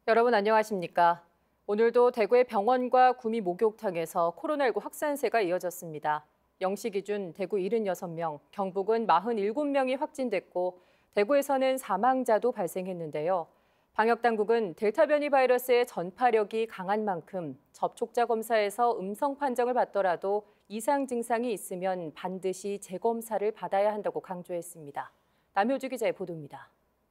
여러분 안녕하십니까? 오늘도 대구의 병원과 구미 목욕탕에서 코로나19 확산세가 이어졌습니다. 0시 기준 대구 76명, 경북은 47명이 확진됐고 대구에서는 사망자도 발생했는데요. 방역당국은 델타 변이 바이러스의 전파력이 강한 만큼 접촉자 검사에서 음성 판정을 받더라도 이상 증상이 있으면 반드시 재검사를 받아야 한다고 강조했습니다. 남효주 기자의 보도입니다.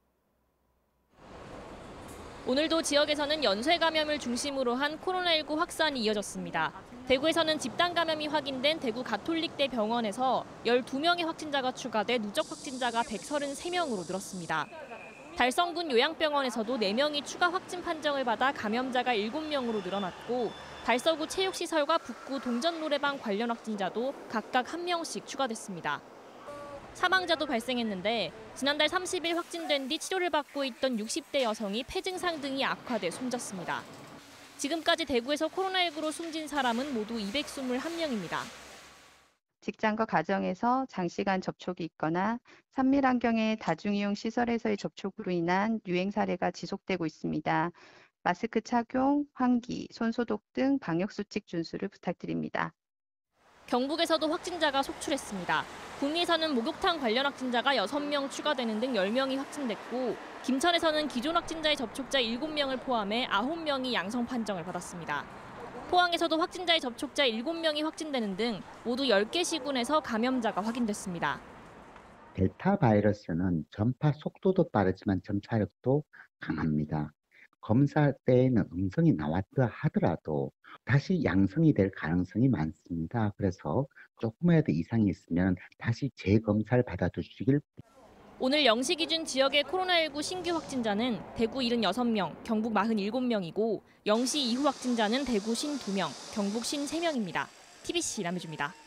오늘도 지역에서는 연쇄 감염을 중심으로 한 코로나19 확산이 이어졌습니다. 대구에서는 집단 감염이 확인된 대구 가톨릭대 병원에서 12명의 확진자가 추가돼 누적 확진자가 133명으로 늘었습니다. 달성군 요양병원에서도 4명이 추가 확진 판정을 받아 감염자가 7명으로 늘어났고 달서구 체육시설과 북구 동전노래방 관련 확진자도 각각 1명씩 추가됐습니다. 사망자도 발생했는데 지난달 30일 확진된 뒤 치료를 받고 있던 60대 여성이 폐증상 등이 악화돼 숨졌습니다. 지금까지 대구에서 코로나19로 숨진 사람은 모두 221명입니다. 직장과 가정에서 장시간 접촉이 있거나 산밀환경의 다중이용 시설에서의 접촉으로 인한 유행 사례가 지속되고 있습니다. 마스크 착용, 환기, 손소독 등 방역수칙 준수를 부탁드립니다. 경북에서도 확진자가 속출했습니다. 구미에서는 목욕탕 관련 확진자가 6명 추가되는 등 10명이 확진됐고 김천에서는 기존 확진자의 접촉자 7명을 포함해 9명이 양성 판정을 받았습니다. 포항에서도 확진자의 접촉자 7명이 확진되는 등 모두 10개 시군에서 감염자가 확인됐습니다. 델타 바이러스는 전파 속도도 빠르지만 전파력도 강합니다. 검사 때에는 음성이 나왔다 하더라도 다시 양성이 될 가능성이 많습니다. 그래서 조금이라도 이상이 있으면 다시 재검사를 받아주시길. 오늘 0시 기준 지역의 코로나19 신규 확진자는 대구 76명, 경북 47명이고 0시 이후 확진자는 대구 52명, 경북 53명입니다. TBC 남해주입니다.